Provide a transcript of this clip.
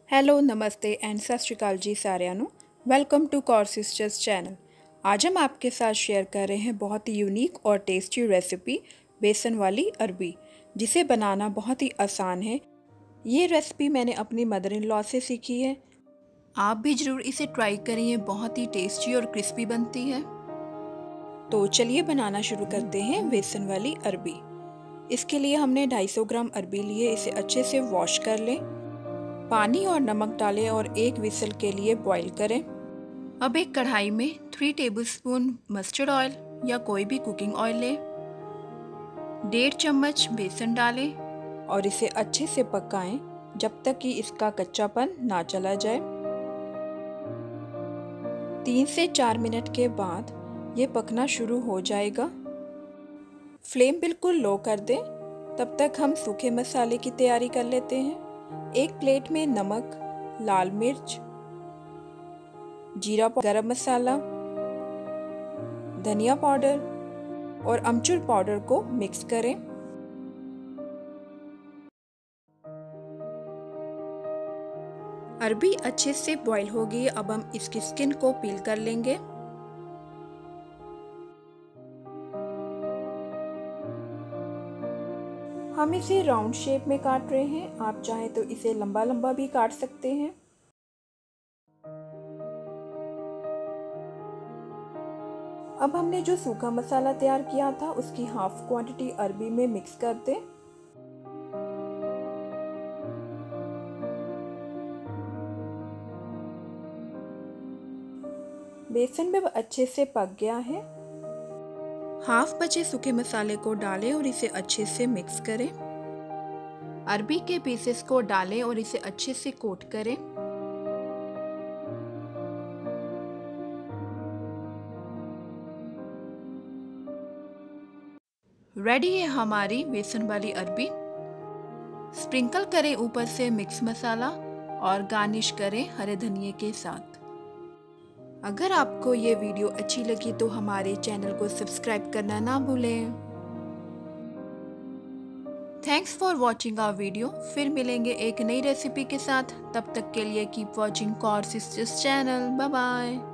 Hello नमस्ते and सत श्री अकाल जी साਰਿਆਂ ਨੂੰ welcome to Kaur sisters channel. आज हम आपके साथ शेयर कर रहे हैं बहुत ही यूनिक और टेस्टी रेसिपी बेसन वाली अरबी, जिसे बनाना बहुत ही आसान है। ये रेसिपी मैंने अपनी मदर इन लॉ से सीखी है। आप भी ज़रूर इसे ट्राई करिए, बहुत ही टेस्टी और क्रिस्पी बनती है। तो चलिए बनाना शुरू करते हैं बेसन वाली अरबी। इसके लिए हमने 250 ग्राम अरबी लिए, इसे अच्छे से वॉश कर लें। पानी और नमक डालें और एक विसल के लिए बॉईल करें। अब एक कढ़ाई में 3 टेबलस्पून मस्टर्ड ऑयल या कोई भी कुकिंग ऑयल लें। 1.5 चम्मच बेसन डालें और इसे अच्छे से पकाएं जब तक कि इसका कच्चापन ना चला जाए। 3 से 4 मिनट के बाद ये पकना शुरू हो जाएगा। फ्लेम बिल्कुल लो कर दें। तब तक हम सूखे मसाले की तैयारी कर लेते हैं। एक प्लेट में नमक, लाल मिर्च, जीरा, गरम मसाला, धनिया पाउडर और अमचूर पाउडर को मिक्स करें। अरबी अच्छे से बॉईल हो गई। अब हम इसकी स्किन को पील कर लेंगे। हम इसे राउंड शेप में काट रहे हैं। आप चाहें तो इसे लंबा लंबा भी काट सकते हैं। अब हमने जो सूखा मसाला तैयार किया था उसकी हाफ क्वांटिटी अरबी में मिक्स कर दें। बेसन में अच्छे से पक गया है। हाफ बचे सूखे मसाले को डालें और इसे अच्छे से मिक्स करें। अरबी के पीसेस को डालें और इसे अच्छे से कोट करें। रेडी है हमारी बेसन वाली अरबी। स्प्रिंकल करें ऊपर से मिक्स मसाला और गार्निश करें हरे धनिए के साथ। अगर आपको ये वीडियो अच्छी लगी तो हमारे चैनल को सब्सक्राइब करना ना भूलें। Thanks for watching our video. फिर मिलेंगे एक नई रेसिपी के साथ। तब तक के लिए keep watching Kaur sisters channel. Bye bye.